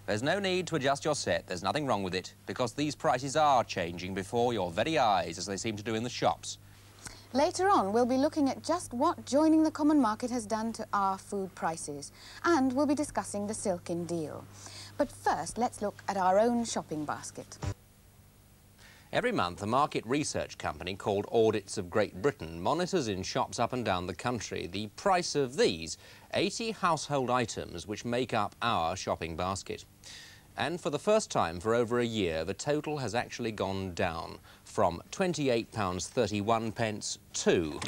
There's no need to adjust your set. There's nothing wrong with it, because these prices are changing before your very eyes, as they seem to do in the shops. Later on, we'll be looking at just what joining the common market has done to our food prices, and we'll be discussing the silken deal. But first, let's look at our own shopping basket. Every month, a market research company called Audits of Great Britain monitors in shops up and down the country the price of these 80 household items which make up our shopping basket. And for the first time for over a year, the total has actually gone down from £28.31 to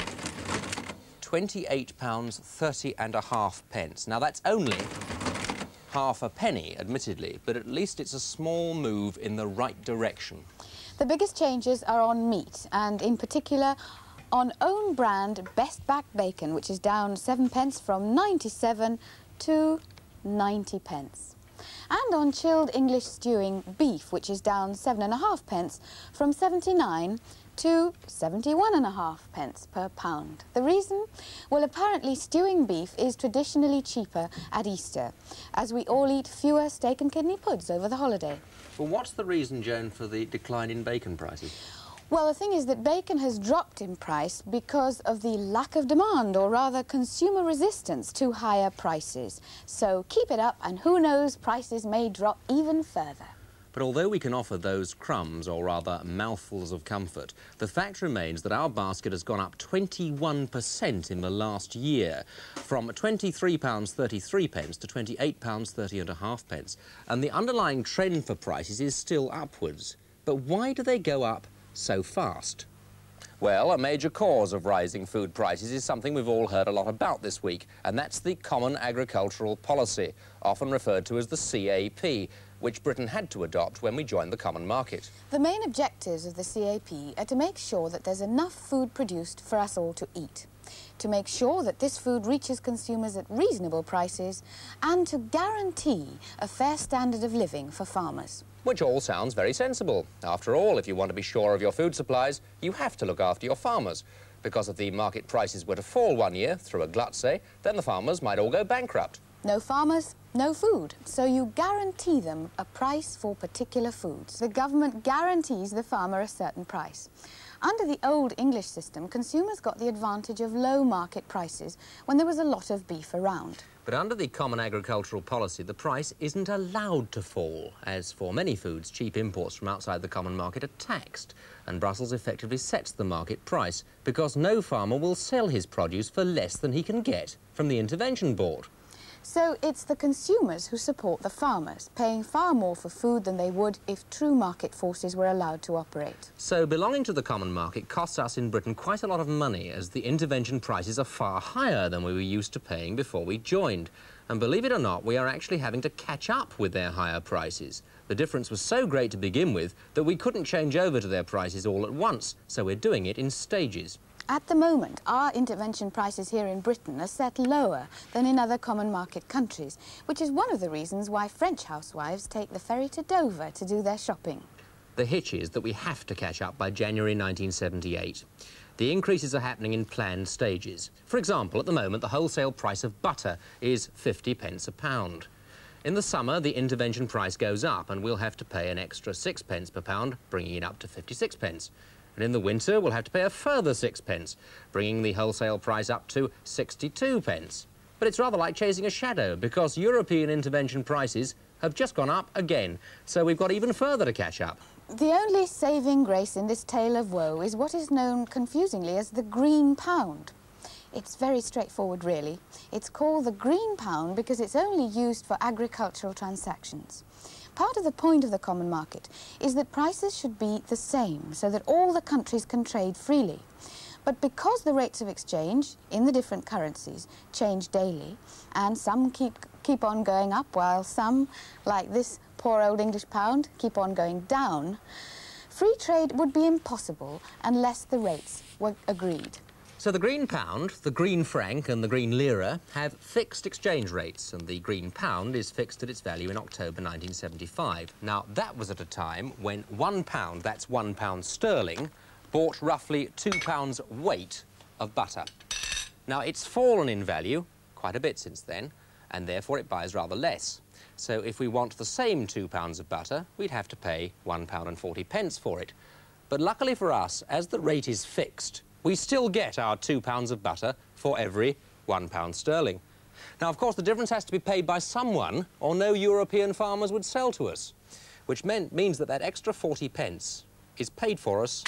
£28.30½. Now, that's only half a penny, admittedly, but at least it's a small move in the right direction. The biggest changes are on meat, and in particular on own brand Best Back Bacon, which is down 7p from 97 to 90p. And on chilled English stewing beef, which is down 7.5p from 79 to 71.5p per pound. The reason? Well, apparently stewing beef is traditionally cheaper at Easter, as we all eat fewer steak and kidney puds over the holiday. Well, what's the reason, Joan, for the decline in bacon prices? Well, the thing is that bacon has dropped in price because of the lack of demand, or rather consumer resistance to higher prices. So keep it up and who knows, prices may drop even further. But although we can offer those crumbs, or rather mouthfuls of comfort, the fact remains that our basket has gone up 21% in the last year, from £23.33 to £28.30½. And the underlying trend for prices is still upwards. But why do they go up so fast? Well, a major cause of rising food prices is something we've all heard a lot about this week, and that's the Common Agricultural Policy, often referred to as the CAP, which Britain had to adopt when we joined the common market. The main objectives of the CAP are to make sure that there's enough food produced for us all to eat, to make sure that this food reaches consumers at reasonable prices, and to guarantee a fair standard of living for farmers. Which all sounds very sensible. After all, if you want to be sure of your food supplies, you have to look after your farmers. Because if the market prices were to fall one year through a glut, say, then the farmers might all go bankrupt. No farmers, no food. So you guarantee them a price for particular foods. The government guarantees the farmer a certain price. Under the old English system, consumers got the advantage of low market prices when there was a lot of beef around. But under the Common Agricultural Policy, the price isn't allowed to fall, as for many foods, cheap imports from outside the common market are taxed, and Brussels effectively sets the market price, because no farmer will sell his produce for less than he can get from the intervention board. So it's the consumers who support the farmers, paying far more for food than they would if true market forces were allowed to operate. So belonging to the common market costs us in Britain quite a lot of money, as the intervention prices are far higher than we were used to paying before we joined. And believe it or not, we are actually having to catch up with their higher prices. The difference was so great to begin with that we couldn't change over to their prices all at once, so we're doing it in stages. At the moment, our intervention prices here in Britain are set lower than in other common market countries, which is one of the reasons why French housewives take the ferry to Dover to do their shopping. The hitch is that we have to catch up by January 1978. The increases are happening in planned stages. For example, at the moment, the wholesale price of butter is 50p a pound. In the summer, the intervention price goes up, and we'll have to pay an extra 6p per pound, bringing it up to 56p. And in the winter, we'll have to pay a further 6p, bringing the wholesale price up to 62p. But it's rather like chasing a shadow, because European intervention prices have just gone up again, so we've got even further to catch up. The only saving grace in this tale of woe is what is known confusingly as the green pound. It's very straightforward, really. It's called the green pound because it's only used for agricultural transactions. Part of the point of the common market is that prices should be the same, so that all the countries can trade freely. But because the rates of exchange in the different currencies change daily, and some keep on going up, while some, like this poor old English pound, keep on going down, free trade would be impossible unless the rates were agreed. So the green pound, the green franc and the green lira have fixed exchange rates, and the green pound is fixed at its value in October 1975. Now, that was at a time when £1, that's £1 sterling, bought roughly £2 weight of butter. Now, it's fallen in value quite a bit since then, and therefore it buys rather less. So if we want the same £2 of butter, we'd have to pay £1.40 for it. But luckily for us, as the rate is fixed, we still get our £2 of butter for every £1 sterling. Now, of course, the difference has to be paid by someone, or no European farmers would sell to us, which means that that extra 40p is paid for us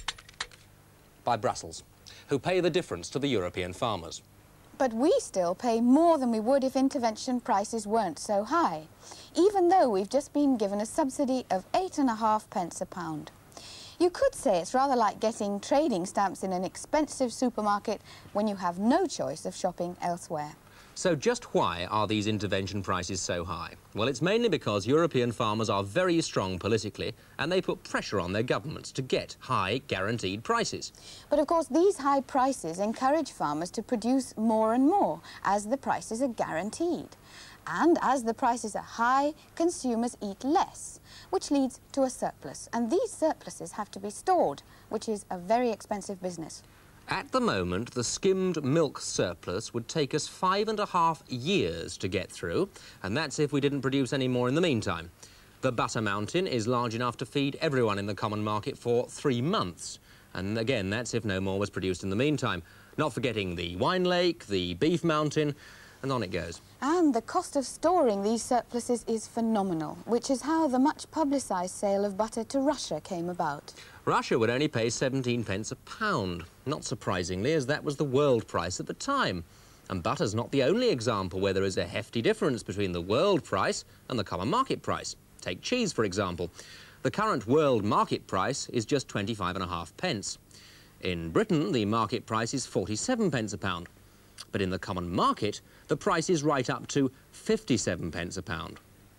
by Brussels, who pay the difference to the European farmers. But we still pay more than we would if intervention prices weren't so high, even though we've just been given a subsidy of 8.5p a pound. You could say it's rather like getting trading stamps in an expensive supermarket when you have no choice of shopping elsewhere. So just why are these intervention prices so high? Well, it's mainly because European farmers are very strong politically and they put pressure on their governments to get high guaranteed prices. But of course these high prices encourage farmers to produce more and more as the prices are guaranteed. And as the prices are high, consumers eat less, which leads to a surplus. And these surpluses have to be stored, which is a very expensive business. At the moment, the skimmed milk surplus would take us 5.5 years to get through, and that's if we didn't produce any more in the meantime. The butter mountain is large enough to feed everyone in the common market for 3 months, and again, that's if no more was produced in the meantime. Not forgetting the wine lake, the beef mountain, and on it goes. And the cost of storing these surpluses is phenomenal, which is how the much publicised sale of butter to Russia came about. Russia would only pay 17p a pound, not surprisingly, as that was the world price at the time. And butter's not the only example where there is a hefty difference between the world price and the common market price. Take cheese, for example. The current world market price is just 25.5p. In Britain, the market price is 47p a pound. But in the common market, the price is right up to 57p a pound.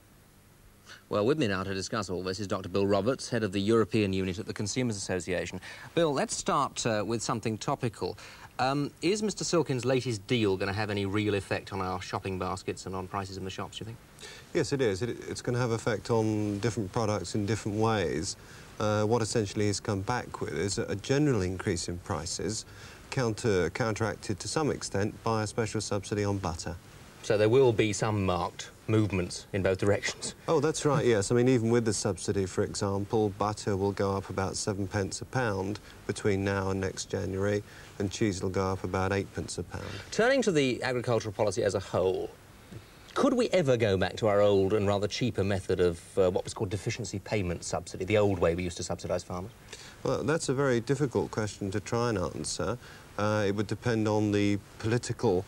Well, with me now to discuss all this is Dr. Bill Roberts, head of the European unit at the Consumers Association. Bill, let's start with something topical. Is Mr. Silkin's latest deal going to have any real effect on our shopping baskets and on prices in the shops, do you think? Yes, it is. It's going to have effect on different products in different ways. What essentially he's come back with is a general increase in prices, counteracted to some extent by a special subsidy on butter. So there will be some marked movements in both directions? Oh, that's right, yes. I mean, even with the subsidy, for example, butter will go up about 7p a pound between now and next January, and cheese will go up about 8p a pound. Turning to the agricultural policy as a whole, could we ever go back to our old and rather cheaper method of what was called deficiency payment subsidy, the old way we used to subsidise farmers? Well, that's a very difficult question to try and answer. It would depend on the political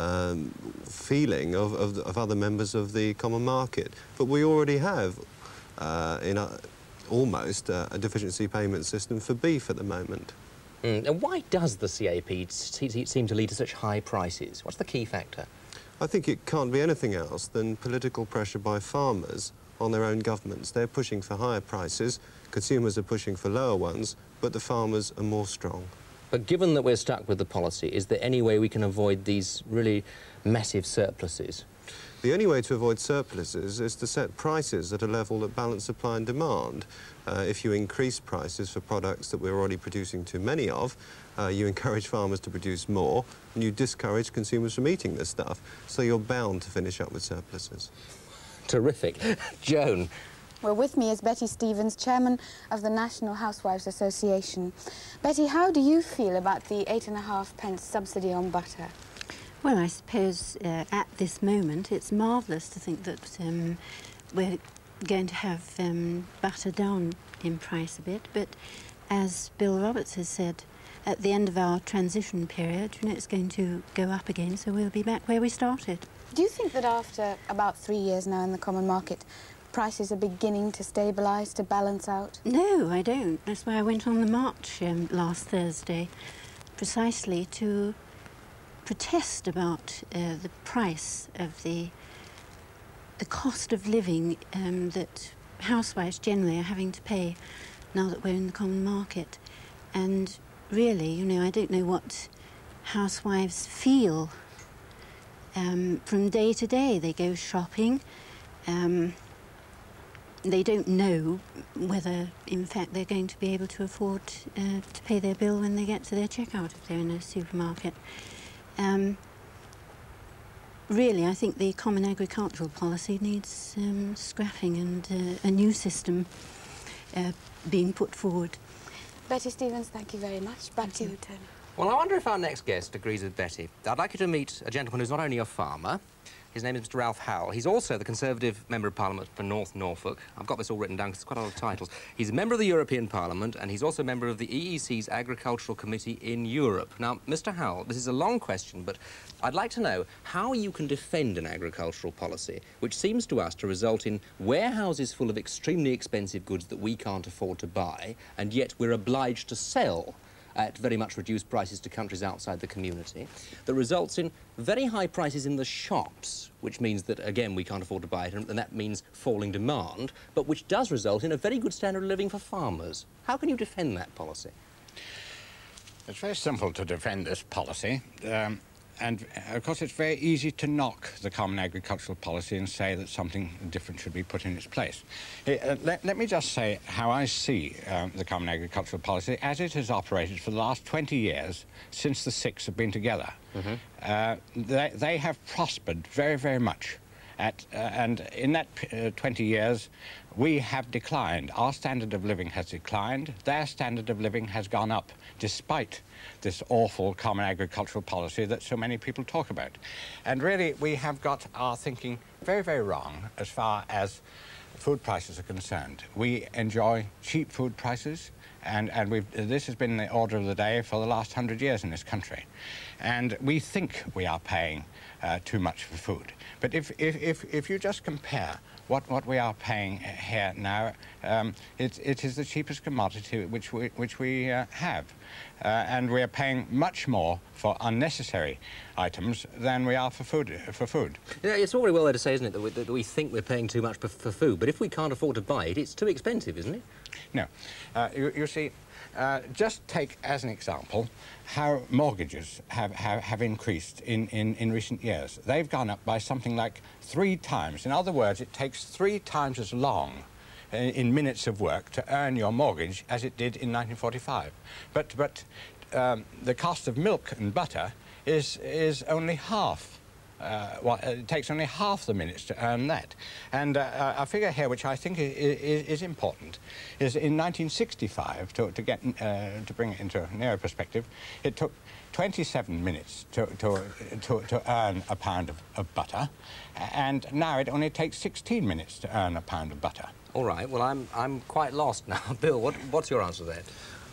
feeling of other members of the common market. But we already have almost a deficiency payment system for beef at the moment. And why does the CAP seem to lead to such high prices? What's the key factor? I think it can't be anything else than political pressure by farmers on their own governments. They're pushing for higher prices, consumers are pushing for lower ones, but the farmers are more strong. But given that we're stuck with the policy, is there any way we can avoid these really massive surpluses? The only way to avoid surpluses is to set prices at a level that balance supply and demand. If you increase prices for products that we're already producing too many of, you encourage farmers to produce more, and you discourage consumers from eating this stuff, so you're bound to finish up with surpluses. Terrific. Joan? Well, with me is Betty Stevens, chairman of the National Housewives Association. Betty, how do you feel about the 8.5p subsidy on butter? Well, I suppose at this moment it's marvellous to think that we're going to have butter down in price a bit, but as Bill Roberts has said, at the end of our transition period, you know, it's going to go up again, so we'll be back where we started. Do you think that after about 3 years now in the common market, prices are beginning to stabilise, to balance out? No, I don't. That's why I went on the march last Thursday, precisely to protest about the price of the cost of living that housewives generally are having to pay now that we're in the common market. And really, you know, I don't know what housewives feel from day to day. They go shopping. They don't know whether, in fact, they're going to be able to afford to pay their bill when they get to their checkout if they're in a supermarket. really, I think the Common Agricultural Policy needs scrapping and a new system being put forward. Betty Stevens, thank you very much. Back to you, Tony. Well, I wonder if our next guest agrees with Betty. I'd like you to meet a gentleman who's not only a farmer. His name is Mr. Ralph Howell. He's also the Conservative Member of Parliament for North Norfolk. I've got this all written down because it's quite a lot of titles. He's a member of the European Parliament, and he's also a member of the EEC's Agricultural Committee in Europe. Now, Mr. Howell, this is a long question, but I'd like to know how you can defend an agricultural policy which seems to us to result in warehouses full of extremely expensive goods that we can't afford to buy, and yet we're obliged to sell at very much reduced prices to countries outside the community, that results in very high prices in the shops, which means that, again, we can't afford to buy it, and that means falling demand, but which does result in a very good standard of living for farmers. How can you defend that policy? It's very simple to defend this policy. And, of course, it's very easy to knock the Common Agricultural Policy and say that something different should be put in its place. Let me just say how I see the Common Agricultural Policy as it has operated for the last 20 years since the six have been together. They have prospered very, very much. And in that 20 years, we have declined. Our standard of living has declined. Their standard of living has gone up, despite this awful Common Agricultural Policy that so many people talk about. And really, we have got our thinking very, very wrong as far as food prices are concerned. We enjoy cheap food prices, and this has been the order of the day for the last 100 years in this country. And we think we are paying too much for food. But if you just compare what we are paying here now, it is the cheapest commodity which we have. And we are paying much more for unnecessary items than we are for food. Yeah, it's all very well there to say, isn't it, that we think we're paying too much for food, but if we can't afford to buy it, it's too expensive, isn't it? No. You see, just take as an example how mortgages have increased in recent years. They've gone up by something like 3 times. In other words, it takes 3 times as long in minutes of work to earn your mortgage as it did in 1945. But the cost of milk and butter is only half. It takes only half the minutes to earn that. And a figure here which I think is important is in 1965, to bring it into a nearer perspective, it took 27 minutes to earn a pound of butter, and now it only takes 16 minutes to earn a pound of butter. All right, well, I'm quite lost now. Bill, what's your answer to that?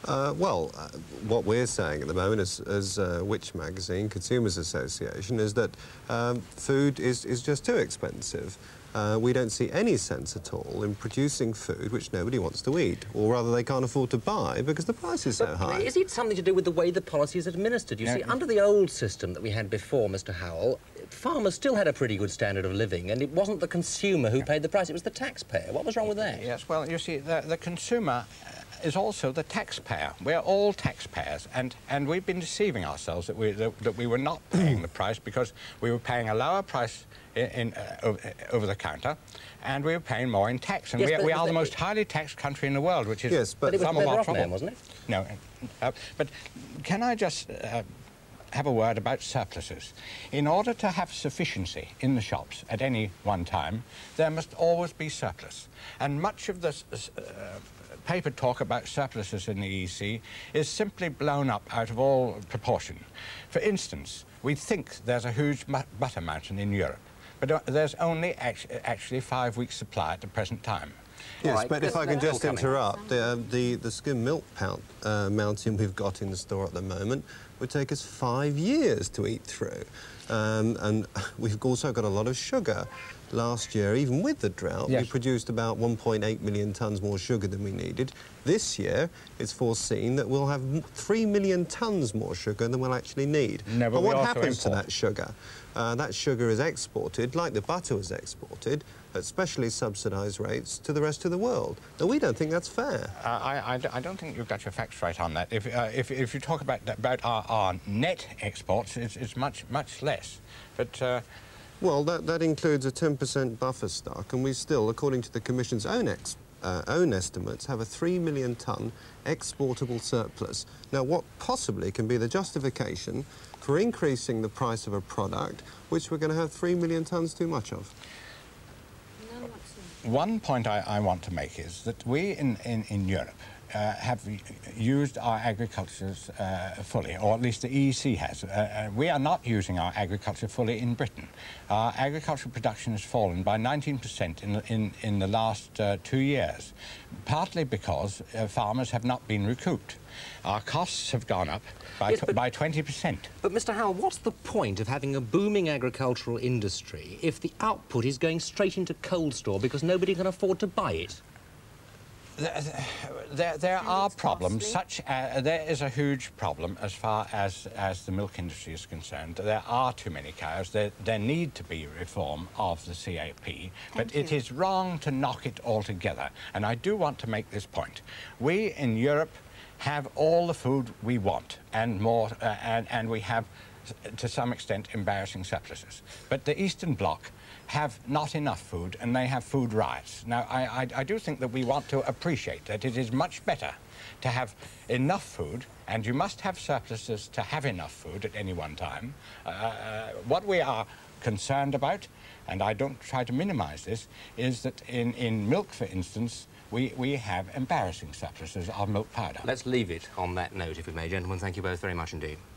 What we're saying at the moment as Which Magazine, Consumers Association, is that food is just too expensive. We don't see any sense at all in producing food which nobody wants to eat, or rather they can't afford to buy because the price is so high. Is it something to do with the way the policy is administered? You see, under the old system that we had before, Mr. Howell, farmers still had a pretty good standard of living, and it wasn't the consumer who paid the price, it was the taxpayer. What was wrong with that? Yes, well, you see, the consumer is also the taxpayer. We're all taxpayers, and we've been deceiving ourselves that we were not paying the price because we were paying a lower price over the counter, and we were paying more in tax. And yes, we are the most highly taxed country in the world, which is yes, but it was some of our trouble, wasn't it? No, but can I just have a word about surpluses? In order to have sufficiency in the shops at any one time, there must always be surplus, and much of this paper talk about surpluses in the EEC is simply blown up out of all proportion. For instance, we think there's a huge butter mountain in Europe, but there's only actually 5 weeks' supply at the present time. Yes, right, but if I can just interrupt, the skim milk mountain we've got in the store at the moment would take us 5 years to eat through. And we've also got a lot of sugar. Last year, even with the drought, yes, we produced about 1.8 million tonnes more sugar than we needed. This year, it's foreseen that we'll have 3 million tonnes more sugar than we'll actually need. No, but what happens to that sugar? That sugar is exported, like the butter was exported, at specially subsidised rates to the rest of the world. Now, we don't think that's fair. I don't think you've got your facts right on that. If you talk about our net exports, it's much less. But well, that includes a 10% buffer stock, and we still, according to the Commission's own own estimates, have a 3 million tonne exportable surplus. Now, what possibly can be the justification for increasing the price of a product which we're going to have 3 million tonnes too much of? One point I want to make is that we in Europe have used our agricultures fully, or at least the EEC has. We are not using our agriculture fully in Britain. Our agricultural production has fallen by 19% in the last 2 years, partly because farmers have not been recouped. Our costs have gone up by 20%. But, Mr. Howell, what's the point of having a booming agricultural industry if the output is going straight into cold store because nobody can afford to buy it? There are problems, there is a huge problem as far as the milk industry is concerned. There are too many cows. There need to be reform of the CAP, but it is wrong to knock it altogether. And I do want to make this point. We in Europe have all the food we want and more, and we have, to some extent, embarrassing surpluses. But the Eastern Bloc have not enough food, and they have food riots. Now, I do think that we want to appreciate that it is much better to have enough food, and you must have surpluses to have enough food at any one time. What we are concerned about, and I don't try to minimize this, is that in milk, for instance, we have embarrassing surpluses of milk powder. Let's leave it on that note, if we may. Gentlemen, thank you both very much indeed.